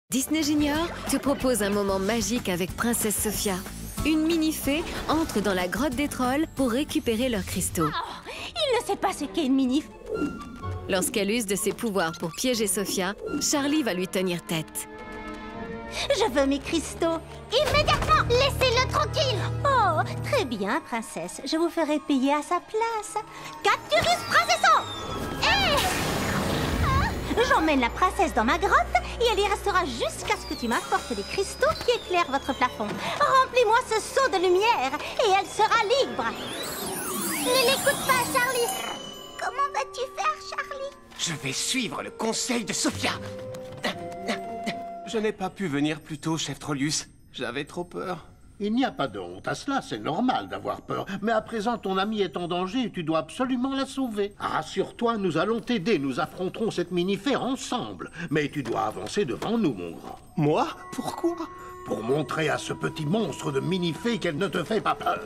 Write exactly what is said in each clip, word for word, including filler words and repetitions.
Disney Junior te propose un moment magique avec Princesse Sophia. Une mini-fée entre dans la grotte des trolls pour récupérer leurs cristaux. Oh, il ne sait pas ce qu'est une mini. Lorsqu'elle use de ses pouvoirs pour piéger Sophia, Charlie va lui tenir tête. Je veux mes cristaux immédiatement. Laissez-le tranquille. Oh, très bien, princesse. Je vous ferai payer à sa place. Cacturus Princesson. Hé hey J'emmène la princesse dans ma grotte et elle y restera jusqu'à ce que tu m'apportes les cristaux qui éclairent votre plafond. Remplis-moi ce seau de lumière et elle sera libre. Ne l'écoute pas, Charlie. Comment vas-tu faire, Charlie? Je vais suivre le conseil de Sophia. Je n'ai pas pu venir plus tôt, chef Trollius. J'avais trop peur. Il n'y a pas de honte à cela, c'est normal d'avoir peur. Mais à présent, ton amie est en danger et tu dois absolument la sauver. Rassure-toi, nous allons t'aider, nous affronterons cette mini-fée ensemble. Mais tu dois avancer devant nous, mon grand. Moi? Pourquoi? Pour montrer à ce petit monstre de mini-fée qu'elle ne te fait pas peur.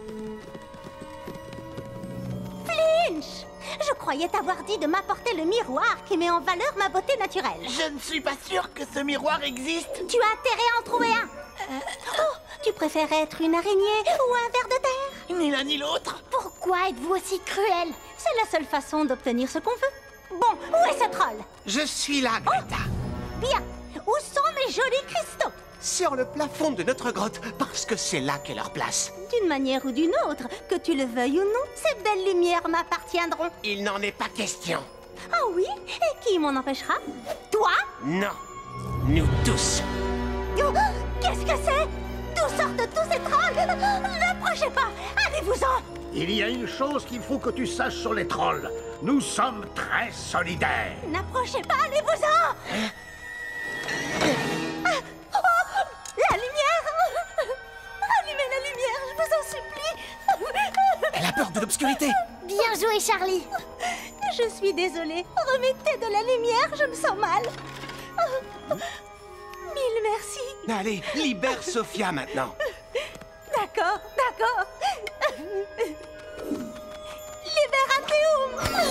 Flinch! Je croyais t'avoir dit de m'apporter le miroir qui met en valeur ma beauté naturelle. Je ne suis pas sûre que ce miroir existe. Tu as intérêt à en trouver un. Euh, oh, tu préfères être une araignée ou un ver de terre? Ni l'un ni l'autre. Pourquoi êtes-vous aussi cruel? C'est la seule façon d'obtenir ce qu'on veut. Bon, où est ce troll? Je suis là, Greta. Oh, bien. Où sont mes jolis cristaux? Sur le plafond de notre grotte, parce que c'est là qu'est leur place. D'une manière ou d'une autre, que tu le veuilles ou non, ces belles lumières m'appartiendront. Il n'en est pas question. Ah oui? Et qui m'en empêchera? Toi? Non. Nous tous. Oh, qu'est-ce que c'est? D'où sortent tous ces trolls? N'approchez pas! Allez-vous-en! Il y a une chose qu'il faut que tu saches sur les trolls. Nous sommes très solidaires. N'approchez pas, allez-vous-en! Hein? Ah, oh, la lumière! Allumez la lumière, je vous en supplie! Elle a peur de l'obscurité. Bien joué, Charlie! Je suis désolée. Remettez de la lumière, je me sens mal. Mille merci. Allez, libère Sophia maintenant. D'accord, d'accord. Liberateum.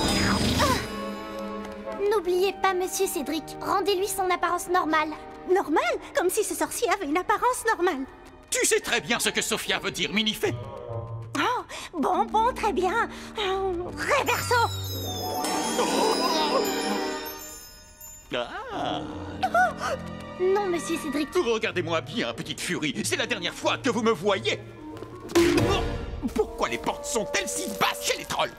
N'oubliez pas, monsieur Cédric. Rendez-lui son apparence normale. Normale? Comme si ce sorcier avait une apparence normale. Tu sais très bien ce que Sophia veut dire, mini-fée. Oh, bon, bon, très bien. Oh, Reverso. Ah. Oh, non, monsieur Cédric. Regardez-moi bien, petite furie. C'est la dernière fois que vous me voyez. Oh, pourquoi les portes sont-elles si basses chez les trolls?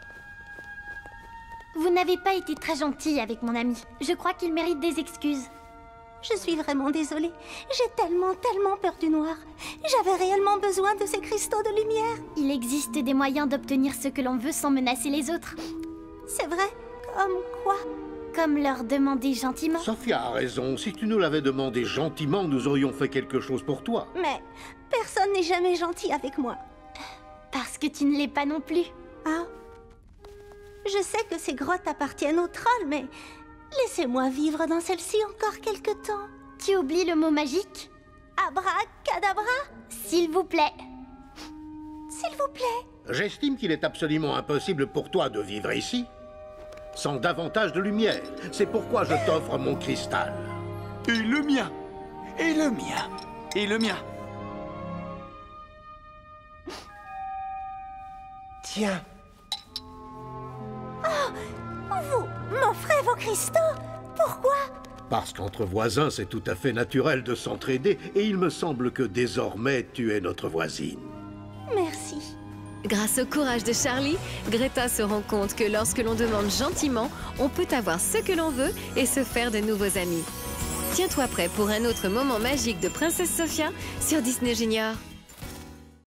Vous n'avez pas été très gentil avec mon ami. Je crois qu'il mérite des excuses. Je suis vraiment désolée. J'ai tellement, tellement peur du noir. J'avais réellement besoin de ces cristaux de lumière. Il existe des moyens d'obtenir ce que l'on veut sans menacer les autres. C'est vrai? Comme quoi? Comme leur demander gentiment. Sophia a raison. Si tu nous l'avais demandé gentiment, nous aurions fait quelque chose pour toi. Mais personne n'est jamais gentil avec moi. Parce que tu ne l'es pas non plus. Ah. Je sais que ces grottes appartiennent aux trolls, mais laissez-moi vivre dans celle-ci encore quelque temps. Tu oublies le mot magique? Abracadabra? S'il vous plaît. S'il vous plaît. J'estime qu'il est absolument impossible pour toi de vivre ici sans davantage de lumière. C'est pourquoi je t'offre mon cristal. Et le mien. Et le mien. Et le mien. Tiens. Oh, vous m'offrez vos cristaux? Pourquoi? Parce qu'entre voisins, c'est tout à fait naturel de s'entraider et il me semble que désormais, tu es notre voisine. Merci. Grâce au courage de Charlie, Greta se rend compte que lorsque l'on demande gentiment, on peut avoir ce que l'on veut et se faire de nouveaux amis. Tiens-toi prêt pour un autre moment magique de Princesse Sophia sur Disney Junior.